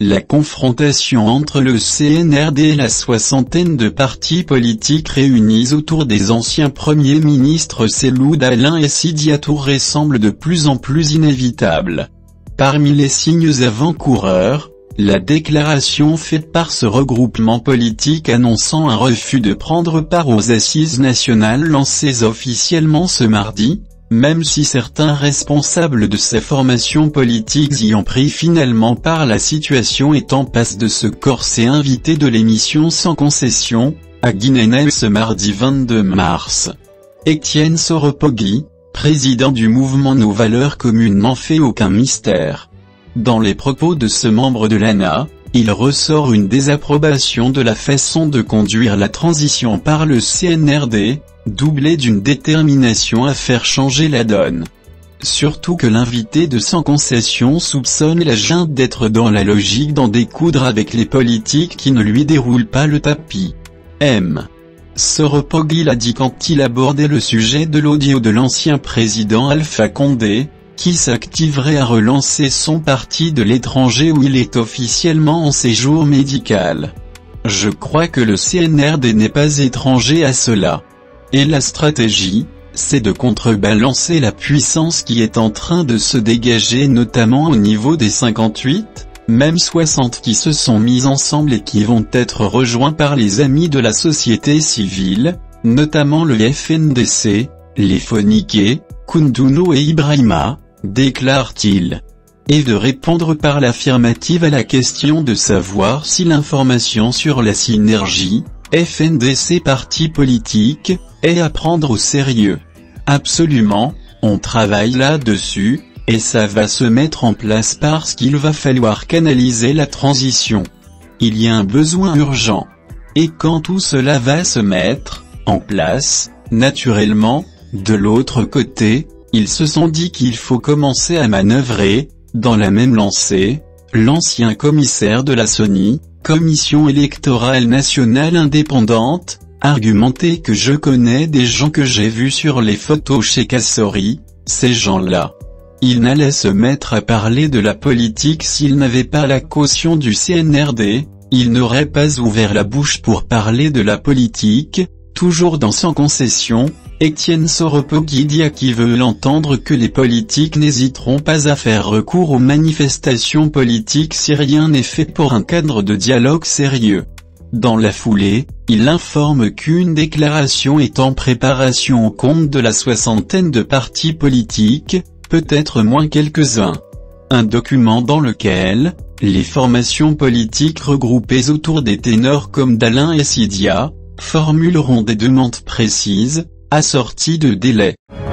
la confrontation entre le CNRD et la soixantaine de partis politiques réunis autour des anciens premiers ministres Seloud Alain et Sidya Touré semble de plus en plus inévitable. Parmi les signes avant-coureurs, la déclaration faite par ce regroupement politique annonçant un refus de prendre part aux assises nationales lancées officiellement ce mardi, même si certains responsables de ces formations politiques y ont pris finalement part. La situation est en passe de se corser. Invité de l'émission Sans concession, à Guinée ce mardi 22 mars. Étienne Soropogui, président du mouvement Nos Valeurs communes, n'en fait aucun mystère. Dans les propos de ce membre de l'ANA, il ressort une désapprobation de la façon de conduire la transition par le CNRD, doublée d'une détermination à faire changer la donne. Surtout que l'invité de Sans concession soupçonne la junte d'être dans la logique d'en découdre avec les politiques qui ne lui déroulent pas le tapis. Soropogui l'a dit quand il abordait le sujet de l'audio de l'ancien président Alpha Condé, qui s'activerait à relancer son parti de l'étranger où il est officiellement en séjour médical. Je crois que le CNRD n'est pas étranger à cela. Et la stratégie, c'est de contrebalancer la puissance qui est en train de se dégager notamment au niveau des 58, même 60 qui se sont mis ensemble et qui vont être rejoints par les amis de la société civile, notamment le FNDC, les Foniké, Koundouno et Ibrahima, déclare-t-il. Et de répondre par l'affirmative à la question de savoir si l'information sur la synergie, FNDC parti politique, est à prendre au sérieux. Absolument, on travaille là-dessus, et ça va se mettre en place parce qu'il va falloir canaliser la transition. Il y a un besoin urgent. Et quand tout cela va se mettre en place, naturellement, de l'autre côté, ils se sont dit qu'il faut commencer à manœuvrer. Dans la même lancée, l'ancien commissaire de la CENI, Commission électorale nationale indépendante, argumentait que je connais des gens que j'ai vus sur les photos chez Kassori, ces gens-là. Ils n'allaient se mettre à parler de la politique s'ils n'avaient pas la caution du CNRD, ils n'auraient pas ouvert la bouche pour parler de la politique. Toujours dans Sans concession, Étienne Soropogui dit à qui veut l'entendre que les politiques n'hésiteront pas à faire recours aux manifestations politiques si rien n'est fait pour un cadre de dialogue sérieux. Dans la foulée, il informe qu'une déclaration est en préparation au compte de la soixantaine de partis politiques, peut-être moins quelques-uns. Un document dans lequel, les formations politiques regroupées autour des ténors comme d'Alain et Sidya, formuleront des demandes précises, assorties de délais.